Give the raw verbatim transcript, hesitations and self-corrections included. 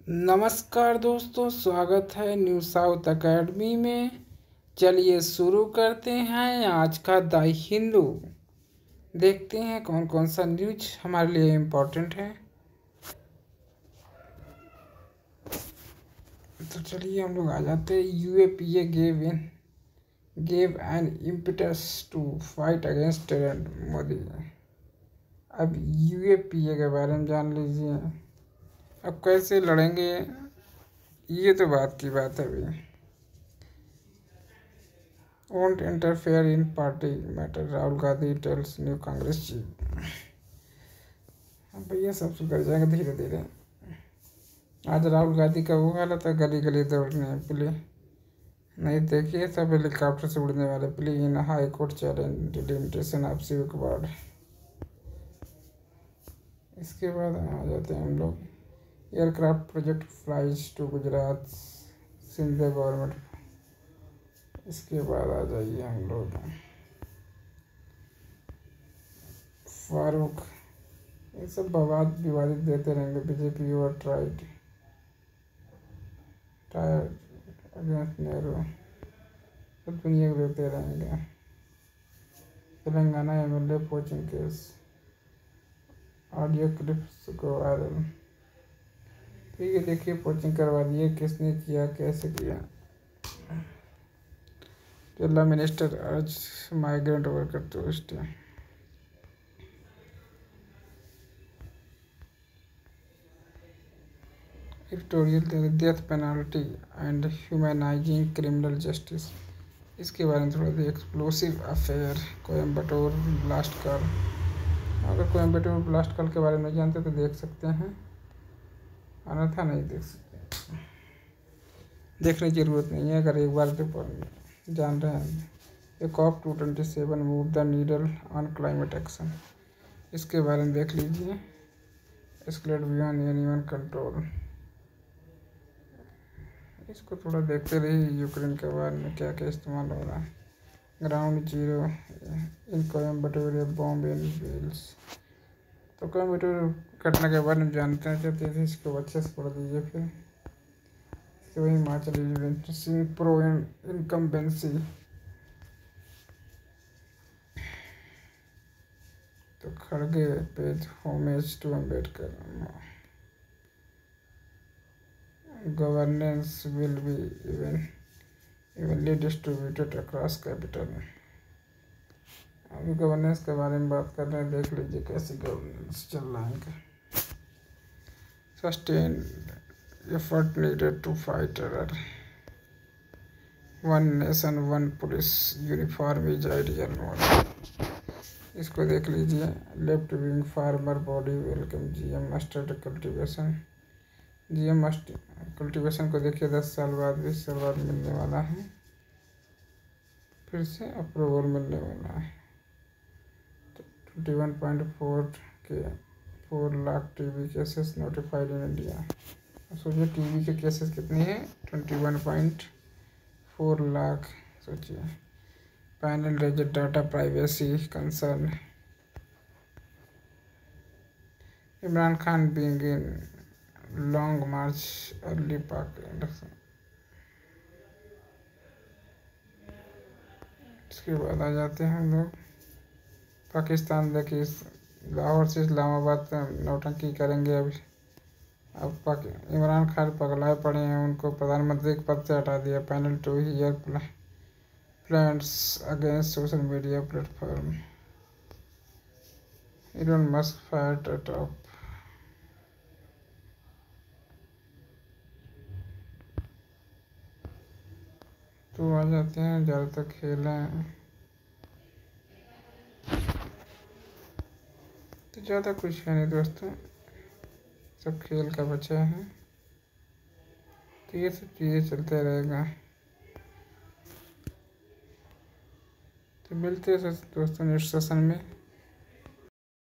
नमस्कार दोस्तों, स्वागत है न्यू साउथ एकेडमी में। चलिए शुरू करते हैं आज का द हिंदू। देखते हैं कौन कौन सा न्यूज हमारे लिए इम्पोर्टेंट है। तो चलिए हम लोग आ जाते हैं। UAPA gave in gave an impetus to fight against terror Modi. अब यूएपीए के बारे में जान लीजिए। अब कैसे लड़ेंगे, ये तो बात की बात है। अभी won't interfere in party matter, Rahul Gandhi tells new Congress chief. भैया सब सुधर जाएगा धीरे धीरे। आज राहुल गांधी का वो हालत है, गली गली दौड़ने प्ले नहीं देखिए, सब हेलीकॉप्टर से उड़ने वाले plea in high court challenge delimitation of civic ward. इसके बाद आ जाते हैं हम लोग। Aircraft project flies to Gujarat Scindia government. इसके बाद आ जाइए हम लोग फारूक। ये सब बवाद विवादित देते रहेंगे। बीजेपी और ट्राइड टायर अगेंस्ट नेहरू, सब दुनिया को देते रहेंगे। Telangana MLA poaching case audio clips को वायरल। ठीक है, देखिए पोचिंग करवा दिए, किसने किया, कैसे किया। Kerala minister urge migrant worker to stay. Editorial death penalty and humanising criminal justice. इसके बारे में थोड़ा सा। Explosive affair Coimbatore blast call. अगर कोयम्बटूर ब्लास्ट कॉल के बारे में जानते तो देख सकते हैं, अन्यथा नहीं देख सकते। देखने की जरूरत नहीं है अगर एक बार तो जान रहे हैं। A COP to twenty seven move the needle on climate action. इसके बारे में देख लीजिए। Escalate beyond anyone control. इसको थोड़ा देखते रहिए। यूक्रेन के बारे में क्या क्या इस्तेमाल हो रहा है। Ground zero in Coimbatore bomb in wells. तो कोयम्बटूर घटना के बारे में जानते चाहते थे, इसको अच्छे से पढ़ दीजिए। फिर इसके वही हिमाचल सिंह प्रो इनकम्बेंसी। तो खड़गे pays homage to Ambedkar. Governance will be even evenly distributed across capital. अभी गवर्नेंस के बारे में बात कर रहे हैं, देख लीजिए कैसी गवर्नेंस चल रहा है। Sustain effort needed to fight terror. One nation one police uniform is ideal model. इसको देख लीजिए। Left wing farmer body welcome GM mustard cultivation. GM cultivation को देखिए, दस साल बाद बीस साल बाद मिलने वाला है, फिर से अप्रूवल मिलने वाला है। ट्वेंटी वन पॉइंट फोर के four lakh TB cases notified in India. सोचिए टीबी के केसेस कितने हैं, twenty one point four lakh. सोचिए। Panel raised data privacy concern. Imran Khan being in long march early Pak election. इसके बाद आ जाते हैं हम लोग पाकिस्तान। देखिए, लाहौर से इस्लामाबाद नौटंकी करेंगे। अभी अब पाक इमरान खान पगलाए पड़े हैं, उनको प्रधानमंत्री के पद से हटा दिया। Panel to hear plans against social media platform. Elon Musk fired at top. तो आ जाते हैं ज़्यादातर खेल हैं, तो ज़्यादा कुछ है नहीं दोस्तों, सब खेल का बचा है। तो ये सब चीज़ें चलते रहेगा। तो मिलते हैं दोस्तों नेक्स्ट सेशन में।